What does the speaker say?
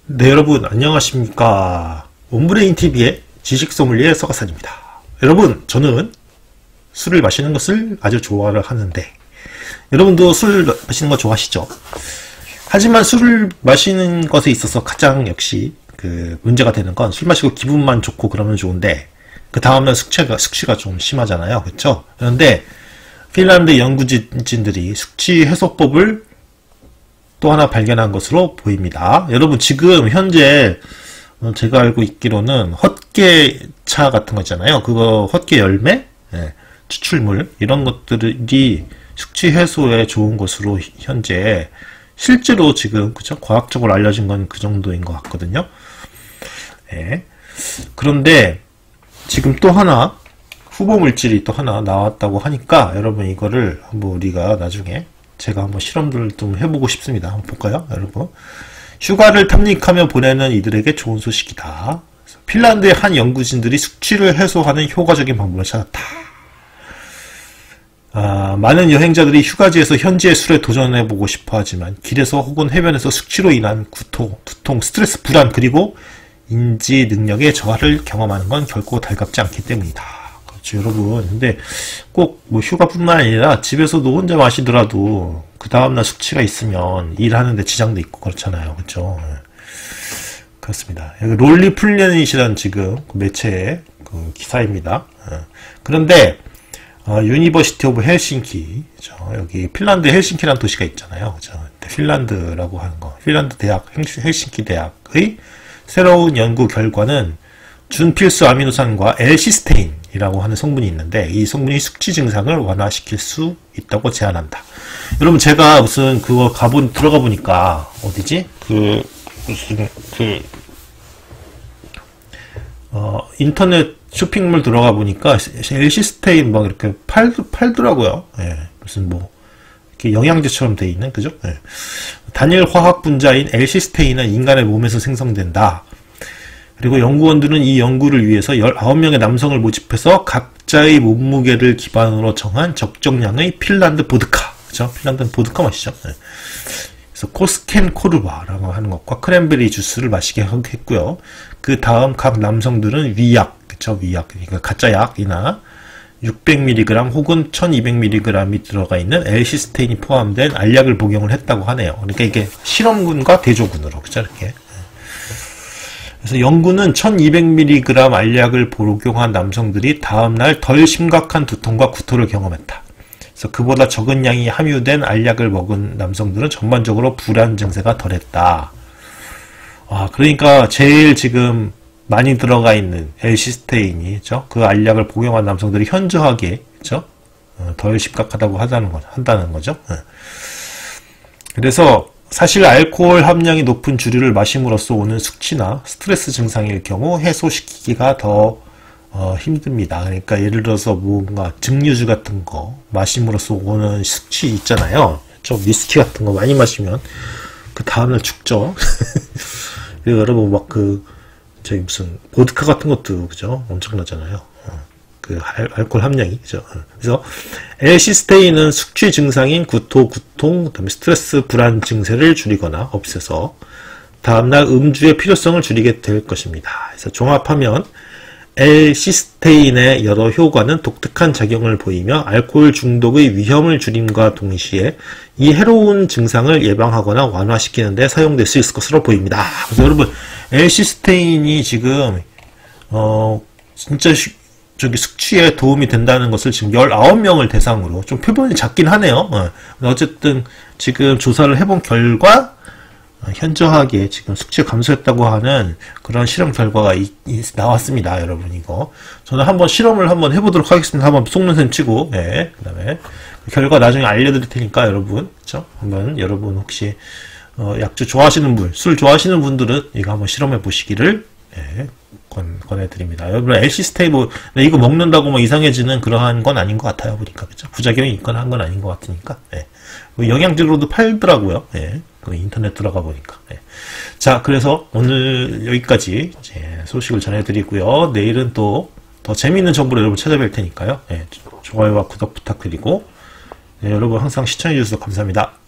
네, 여러분 안녕하십니까. 온브레인TV의 지식소믈리에 서가산입니다. 여러분, 저는 술을 마시는 것을 아주 좋아를 하는데, 여러분도 술 마시는 거 좋아하시죠? 하지만 술을 마시는 것에 있어서 가장 역시 문제가 되는 건, 술 마시고 기분만 좋고 그러면 좋은데 그 다음날 숙취가 좀 심하잖아요, 그렇죠? 그런데 핀란드 연구진들이 숙취 해소법을 또 하나 발견한 것으로 보입니다. 여러분, 지금 현재 제가 알고 있기로는 헛개차 같은 거 있잖아요. 그거 헛개 열매, 추출물, 이런 것들이 숙취 해소에 좋은 것으로 현재 실제로 지금, 그쵸? 과학적으로 알려진 건 그 정도인 것 같거든요. 그런데 지금 또 하나 후보 물질이 또 하나 나왔다고 하니까, 여러분 이거를 한번 우리가 나중에 제가 한번 실험들을 좀 해보고 싶습니다. 한번 볼까요, 여러분? 휴가를 탐닉하며 보내는 이들에게 좋은 소식이다. 핀란드의 한 연구진들이 숙취를 해소하는 효과적인 방법을 찾았다. 많은 여행자들이 휴가지에서 현지의 술에 도전해보고 싶어 하지만 길에서 혹은 해변에서 숙취로 인한 두통, 스트레스, 불안, 그리고 인지 능력의 저하를 경험하는 건 결코 달갑지 않기 때문이다. 그렇죠, 여러분. 근데 꼭 뭐 휴가뿐만 아니라 집에서도 혼자 마시더라도 그 다음날 숙취가 있으면 일하는데 지장도 있고 그렇잖아요. 그렇죠? 그렇습니다. 여기 롤리 플래닛이라는 지금 매체의 기사입니다. 그런데 유니버시티 오브 헬싱키, 여기 핀란드 헬싱키라는 도시가 있잖아요. 그죠? 핀란드라고 하는 거, 핀란드 대학, 헬싱키 대학의 새로운 연구 결과는 준필수 아미노산과 L시스테인이라고 하는 성분이 있는데, 이 성분이 숙취 증상을 완화시킬 수 있다고 제안한다. 여러분, 제가 무슨 그거 들어가 보니까 어디지? 인터넷 쇼핑몰 들어가 보니까 L시스테인 막 이렇게 팔더라고요. 무슨 이렇게 영양제처럼 돼 있는, 그죠? 단일 화학 분자인 L시스테인은 인간의 몸에서 생성된다. 그리고 연구원들은 이 연구를 위해서 19명의 남성을 모집해서 각자의 몸무게를 기반으로 정한 적정량의 핀란드 보드카, 그죠? 핀란드는 보드카 마시죠. 그래서 코스켄 코르바라고 하는 것과 크랜베리 주스를 마시게 했고요. 그 다음 각 남성들은 위약, 그쵸? 위약, 그러니까 가짜 약이나 600mg 혹은 1200mg이 들어가 있는 L시스테인이 포함된 알약을 복용을 했다고 하네요. 그러니까 이게 실험군과 대조군으로, 그죠? 이렇게. 그래서 연구는 1200mg 알약을 복용한 남성들이 다음날 덜 심각한 두통과 구토를 경험했다. 그래서 그보다 적은 양이 함유된 알약을 먹은 남성들은 전반적으로 불안 증세가 덜했다. 그러니까 제일 지금 많이 들어가 있는 L시스테인이, 그 알약을 복용한 남성들이 현저하게, 덜 심각하다고 한다는 거죠. 그래서 사실 알코올 함량이 높은 주류를 마심으로써 오는 숙취나 스트레스 증상일 경우 해소시키기가 더 힘듭니다. 그러니까 예를 들어서 뭔가 증류주 같은 거 마심으로써 오는 숙취 있잖아요. 위스키 같은 거 많이 마시면 그 다음날 죽죠. 그리고 여러분 무슨 보드카 같은 것도, 그죠? 엄청나잖아요. 알코올 함량이, 그죠? 그래서 L시스테인은 숙취 증상인 구토, 그다음에 스트레스, 불안 증세를 줄이거나 없애서 다음날 음주의 필요성을 줄이게 될 것입니다. 그래서 종합하면 L시스테인의 여러 효과는 독특한 작용을 보이며 알코올 중독의 위험을 줄임과 동시에 이 해로운 증상을 예방하거나 완화시키는 데 사용될 수 있을 것으로 보입니다. 그래서 여러분, L시스테인이 지금 진짜 숙취에 도움이 된다는 것을 지금 19명을 대상으로, 좀 표본이 작긴 하네요. 어쨌든 지금 조사를 해본 결과 현저하게 지금 숙취가 감소했다고 하는 그런 실험 결과가 나왔습니다. 여러분, 이거 저는 한번 실험을 한번 해보도록 하겠습니다. 한번 속눈썹 치고, 그 다음에 결과 나중에 알려드릴 테니까 여러분, 그쵸? 한번 여러분 혹시 약주 좋아하시는 분, 술 좋아하시는 분들은 이거 한번 실험해 보시기를 권해드립니다. 여러분, L시스테인 이거 먹는다고 이상해지는 그러한 건 아닌 것 같아요. 보니까, 그죠? 부작용이 있거나 한 건 아닌 것 같으니까. 영양제로도 팔더라고요. 인터넷 들어가 보니까. 자, 그래서 오늘 여기까지 소식을 전해드리고요. 내일은 또 더 재미있는 정보로 여러분 찾아뵐 테니까요. 좋아요와 구독 부탁드리고, 여러분 항상 시청해주셔서 감사합니다.